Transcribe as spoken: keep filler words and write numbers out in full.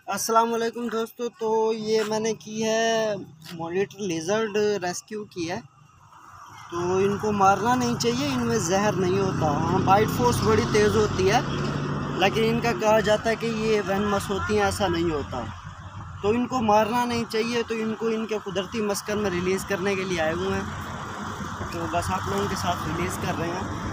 अस्सलाम वालेकुम दोस्तों। तो ये मैंने की है मॉनिटर लिजर्ड रेस्क्यू की है। तो इनको मारना नहीं चाहिए, इनमें जहर नहीं होता। हाँ, बाइट फोर्स बड़ी तेज़ होती है, लेकिन इनका कहा जाता है कि ये वेनमस होती हैं, ऐसा नहीं होता। तो इनको मारना नहीं चाहिए। तो इनको इनके कुदरती मस्कन में रिलीज़ करने के लिए आए हुए हैं। तो बस आप लोगों के साथ रिलीज़ कर रहे हैं।